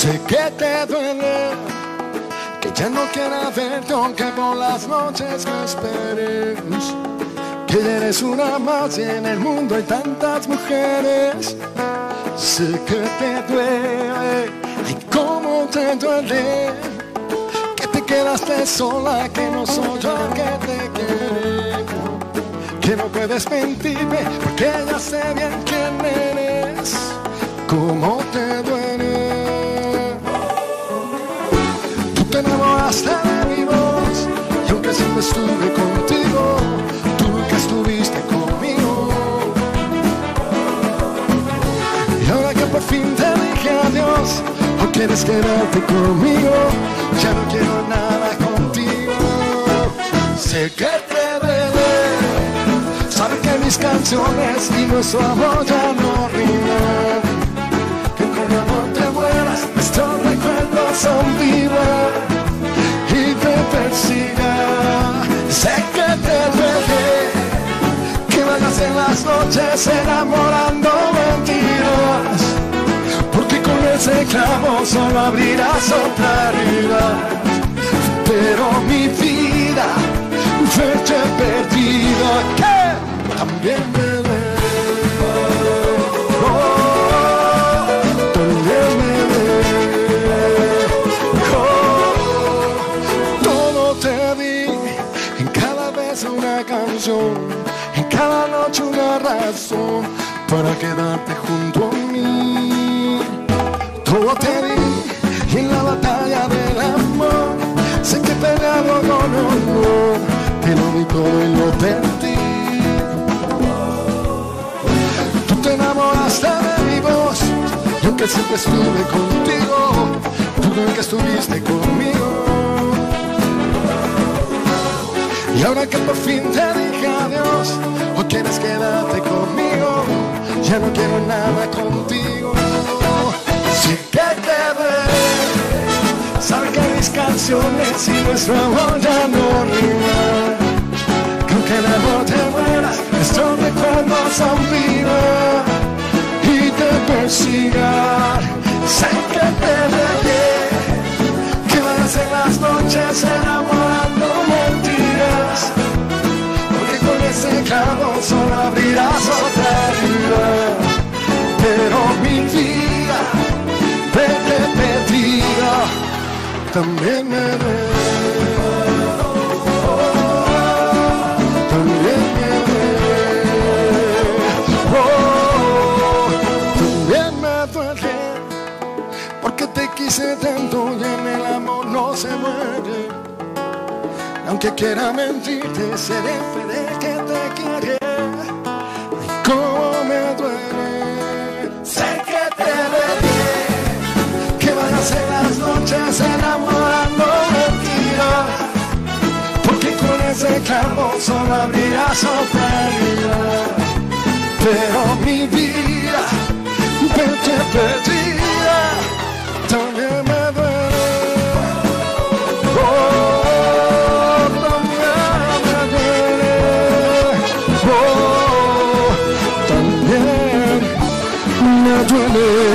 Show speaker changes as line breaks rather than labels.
Sé que te duele, que ya no quiera verte aunque por las noches me esperes, que eres una más y en el mundo hay tantas mujeres. Sé que te duele, ay cómo te duele, que te quedaste sola, que no soy yo el que te quiere, que no puedes mentirme porque ya sé bien quién eres. Cómo te duele. Te enamoraste de mi voz y aunque siempre estuve contigo, tú nunca estuviste conmigo. Y ahora que por fin te dije adiós, no quieres quedarte conmigo, ya no quiero nada contigo. Sé que te duele, sabes que mis canciones y nuestro amor ya no riman, que cuando no te mueras nuestros recuerdos son vivos y te persigan. Sé que te duele, que vayas en las noches enamorando mentiras, porque con ese clavo solo abrirás otra herida. Pero mi vida, verte perdida, que también me duele. Una canción, en cada noche una razón para quedarte junto a mí. Todo te di y en la batalla del amor sé que he peleado con honor, te lo di todo y lo perdí. Tú te enamoraste de mi voz y aunque siempre estuve contigo, tú nunca estuviste conmigo. Y ahora que por fin te dije adiós, o quieres quedarte conmigo, ya no quiero nada contigo. Sí que te duele, sabes que mis canciones y nuestro amor ya no riman, que aunque el amor te mueras, nuestros recuerdos son vivos y te persigan. Sé que te duele, que vayas en las noches enamorando mentiras, porque con ese clavo solo abrirás otra herida. Pero mi vida, vete perdida, también me duele. También me duele. También me duele, porque te quise tanto y en el amor no se muere. Aunque quiera mentirte, seré fiel que te quiere. Ay, cómo me duele. Sé que te duele, que vayas en las noches enamorando mentiras, porque con ese clavo solo abrirás otra herida. Pero mi vida, vete perdida, también me duele. Duele.